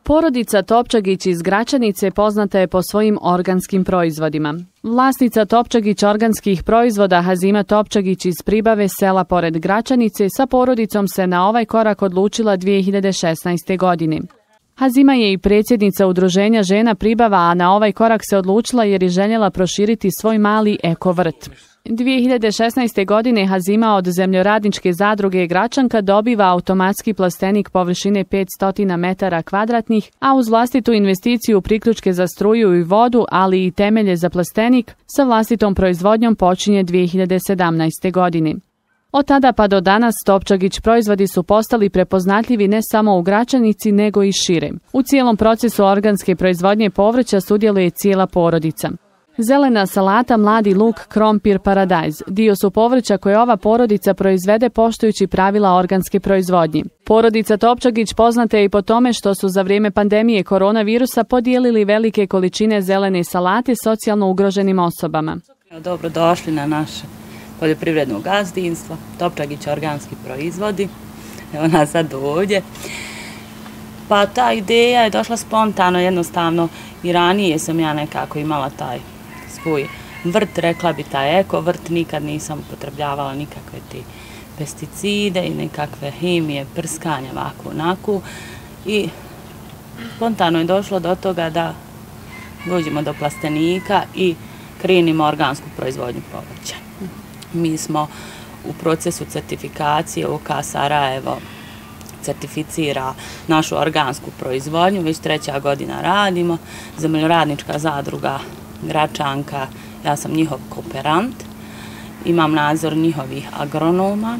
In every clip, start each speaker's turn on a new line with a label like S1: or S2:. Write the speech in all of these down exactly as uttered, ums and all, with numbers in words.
S1: Porodica Topčagić iz Gračanice poznata je po svojim organskim proizvodima. Vlasnica Topčagić organskih proizvoda Hazima Topčagić iz Pribave, sela pored Gračanice, sa porodicom se na ovaj korak odlučila dvije hiljade šesnaeste. godine. Hazima je i predsjednica udruženja žena Pribava, a na ovaj korak se odlučila jer je željela proširiti svoj mali ekovrt. dvije hiljade šesnaeste. godine Hazima od zemljoradničke zadruge Gračanka dobiva automatski plastenik površine petsto metara kvadratnih, a uz vlastitu investiciju priključke za struju i vodu, ali i temelje za plastenik, sa vlastitom proizvodnjom počinje dvije hiljade sedamnaeste. godine. Od tada pa do danas Topčagić proizvodi su postali prepoznatljivi ne samo u Gračanici, nego i šire. U cijelom procesu organske proizvodnje povrća sudjeluje cijela porodica. Zelena salata, mladi luk, krompir, paradajz dio su povrća koje ova porodica proizvede poštujući pravila organske proizvodnje. Porodica Topčagić poznata je i po tome što su za vrijeme pandemije koronavirusa podijelili velike količine zelene salate socijalno ugroženim osobama.
S2: Dobro došli na naše poljoprivredno gazdinstvo, Topčagić organski proizvodi. Evo nas sad ovdje. Pa ta ideja je došla spontano, jednostavno i ranije sam ja nekako imala taj svoj vrt, rekla bi taj eko vrt, nikad nisam upotrebljavala nikakve ti pesticide i nekakve hemije, prskanja, ovako, onako. I spontano je došlo do toga da dođemo do plastenika i krenimo organsku proizvodnju povrća. Mi smo u procesu certifikacije, O K Sarajevo certificira našu organsku proizvodnju, već treća godina radimo, zemljoradnička zadruga Gračanka, ja sam njihov kooperant, imam nadzor njihovih agronoma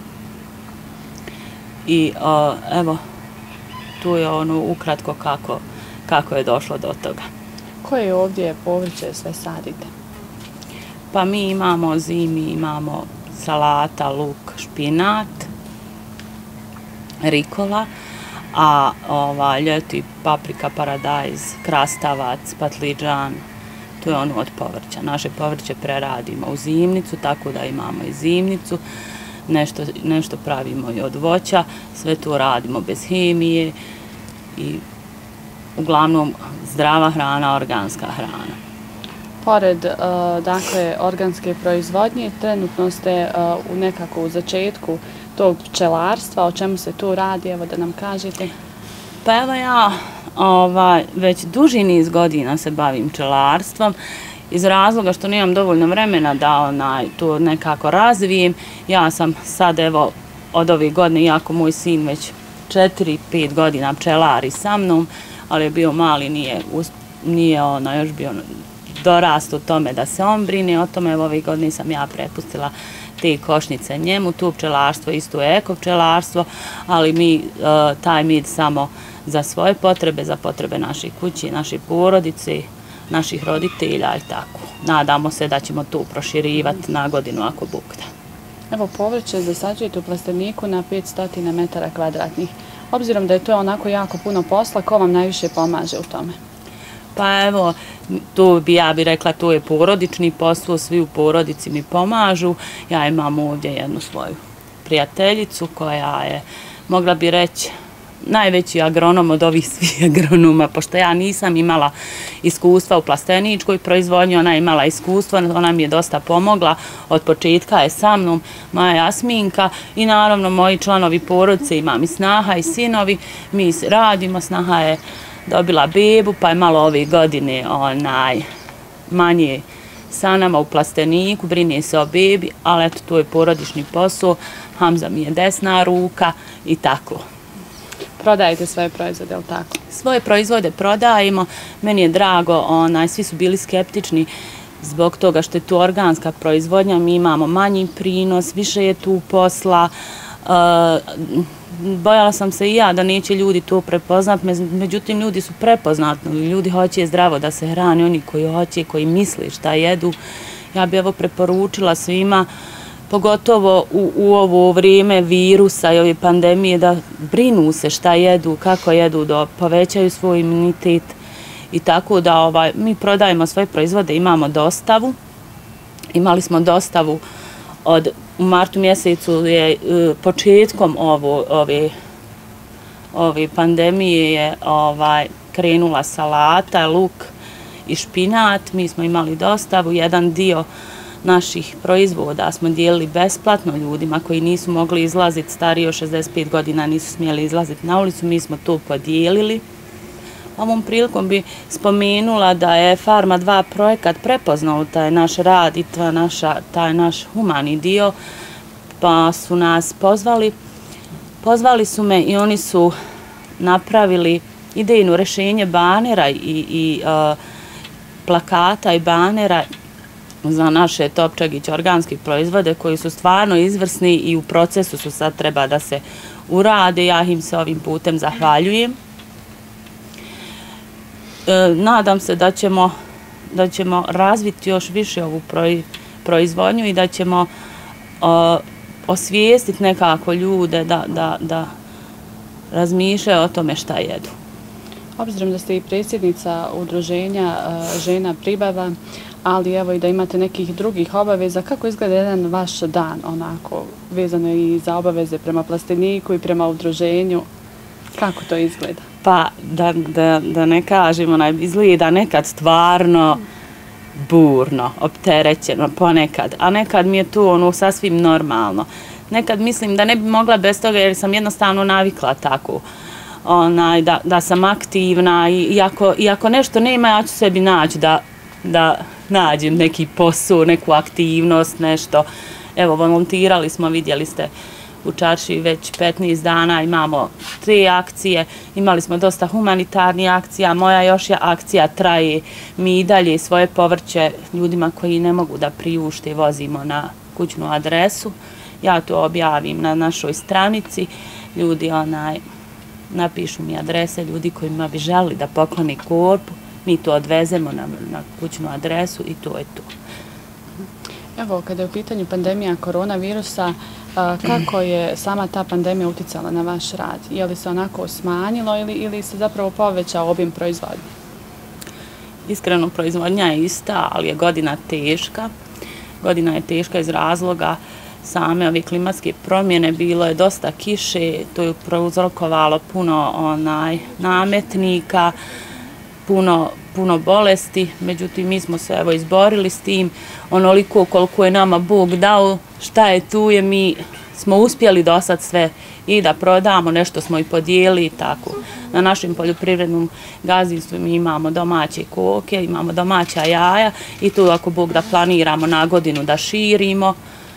S2: i o, evo, tu je ono ukratko kako, kako je došlo do toga.
S1: Koje ovdje povrće sve sadite?
S2: Pa mi imamo zimi, imamo salata, luk, špinat, rikola, a ova, ljeti paprika, paradajz, krastavac, patliđan, to je ono od povrća. Naše povrće preradimo u zimnicu, tako da imamo i zimnicu, nešto, nešto pravimo i od voća, sve to radimo bez hemije i uglavnom zdrava hrana, organska hrana.
S1: Pored uh, dakle, organske proizvodnje, trenutno ste uh, u nekako u začetku tog pčelarstva, o čemu se tu radi, evo da nam kažete.
S2: Pa evo ja ovaj, već duži niz godina se bavim pčelarstvom iz razloga što nemam dovoljno vremena da onaj, to nekako razvijem. Ja sam sad evo od ovih godine, iako moj sin već četiri pet godina pčelari sa mnom, ali je bio mali, nije, nije ona, još bio dorast u tome da se on brine o tome. Evo ovih godine sam ja prepustila te košnice njemu, tu pčelarstvo, isto eko pčelarstvo, ali mi uh, taj med samo za svoje potrebe, za potrebe naših kući, naših porodice, naših roditelja i tako. Nadamo se da ćemo tu proširivati na godinu ako Bog da.
S1: Evo povrće zasađujete u plasteniku na petsto metara kvadratnih. Obzirom da je to onako jako puno posla, ko vam najviše pomaže u tome?
S2: Pa evo, to bi ja bi rekla, to je porodični posao, svi u porodici mi pomažu. Ja imam ovdje jednu svoju prijateljicu koja je, mogla bi reći, najveći agronom od ovih svih agronoma, pošto ja nisam imala iskustva u plasteničkoj proizvodnji, ona je imala iskustva, ona mi je dosta pomogla, od početka je sa mnom Maja Jasminka i naravno moji članovi porodice, imam i snaha i sinovi, mi radimo, snaha je dobila bebu, pa je malo ove godine onaj, manje sa nama u plasteniku, brine se o bebi, ali eto, to je porodični posao, Hamza mi je desna ruka i tako.
S1: Prodajete svoje proizvode, je li tako?
S2: Svoje proizvode prodajemo, meni je drago, onaj, svi su bili skeptični zbog toga što je tu organska proizvodnja, mi imamo manji prinos, više je tu posla, uh, bojala sam se i ja da neće ljudi to prepoznat, međutim ljudi su prepoznatni, ljudi hoće zdravo da se hrane, oni koji hoće, koji misle šta jedu. Ja bih evo preporučila svima, pogotovo u, u ovo vrijeme virusa i ove pandemije, da brinu se šta jedu, kako jedu, da povećaju svoj imunitet i tako da ovaj, mi prodajemo svoje proizvode, imamo dostavu, imali smo dostavu od u martu mjesecu je početkom ovo, ove, ove pandemije je ovaj, krenula salata, luk i špinat. Mi smo imali dostavu, jedan dio naših proizvoda smo dijelili besplatno ljudima koji nisu mogli izlaziti, stariji od šezdeset pet godina nisu smjeli izlaziti na ulicu, mi smo to podijelili. Ovom prilikom bi spomenula da je Farma dva projekat prepoznao taj naš rad i ta naša, taj naš humani dio, pa su nas pozvali. Pozvali su me i oni su napravili idejno rješenje banera i, i uh, plakata i banera za naše Topčagić organske proizvode koji su stvarno izvrsni i u procesu su, sad treba da se urade. Ja im se ovim putem zahvaljujem. E, nadam se da ćemo, da ćemo razviti još više ovu proizvodnju i da ćemo o, osvijestiti nekako ljude da, da, da razmišljaju o tome šta jedu.
S1: Obzirom da ste i predsjednica udruženja žena Pribava, ali evo i da imate nekih drugih obaveza, kako izgleda jedan vaš dan, onako, vezano i za obaveze prema plasteniku i prema udruženju, kako to izgleda?
S2: Pa, da, da, da ne kažem, onaj, izgleda nekad stvarno burno, opterećeno, ponekad, a nekad mi je to ono sasvim normalno. Nekad mislim da ne bi mogla bez toga jer sam jednostavno navikla tako. Onaj, da, da sam aktivna i, i, ako, i ako nešto nema, ja ću sebi naći da, da nađem neki posao, neku aktivnost, nešto. Evo, volontirali smo, vidjeli ste u Čaršiji već petnaest dana, imamo te akcije, imali smo dosta humanitarnih akcija, moja još akcija traje, mi i dalje svoje povrće ljudima koji ne mogu da priušte vozimo na kućnu adresu. Ja to objavim na našoj stranici, ljudi onaj, napišu mi adrese ljudi kojima bi želili da pokloni korpu, mi to odvezemo na, na kućnu adresu i to je to.
S1: Evo, kada je u pitanju pandemija koronavirusa, kako je sama ta pandemija uticala na vaš rad? Je li se onako smanjilo ili, ili se zapravo povećao obim proizvodnje?
S2: Iskreno, proizvodnja je ista, ali je godina teška. Godina je teška iz razloga same ove klimatske promjene, bilo je dosta kiše, to je prouzrokovalo puno onaj, nametnika, puno, puno bolesti, međutim mi smo se evo izborili s tim, onoliko koliko je nama Bog dao, šta je tu je, mi smo uspjeli do sad sve i da prodamo, nešto smo i podijelili i tako. Na našem poljoprivrednom gazdinstvu mi imamo domaće koke, imamo domaća jaja i tu ako Bog da planiramo na godinu da širimo.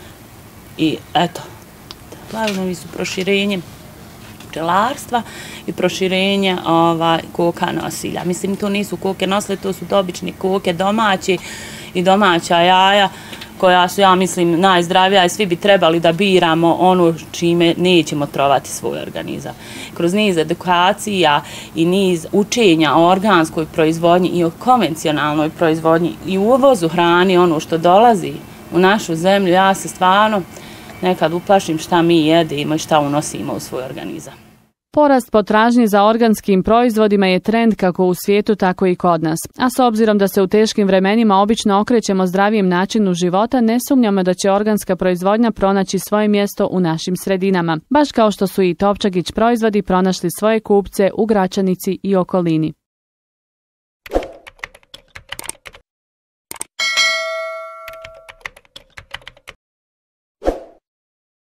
S2: I eto, planovi su proširenje pčelarstva i proširenje ovaj, koka nosilja. Mislim, to nisu koke nosilja, to su obični koke domaći i domaća jaja koja su, ja mislim, najzdravija i svi bi trebali da biramo ono čime nećemo trovati svoj organizam. Kroz niz edukacija i niz učenja o organskoj proizvodnji i o konvencionalnoj proizvodnji i uvozu hrani, ono što dolazi u našu zemlju, ja se stvarno nekad uplašim šta mi jedemo i šta unosimo u svoj organizam.
S1: Porast potražnje za organskim proizvodima je trend kako u svijetu, tako i kod nas. A s obzirom da se u teškim vremenima obično okrećemo zdravijem načinu života, ne sumnjamo da će organska proizvodnja pronaći svoje mjesto u našim sredinama, baš kao što su i Topčagić proizvodi pronašli svoje kupce u Gračanici i okolini.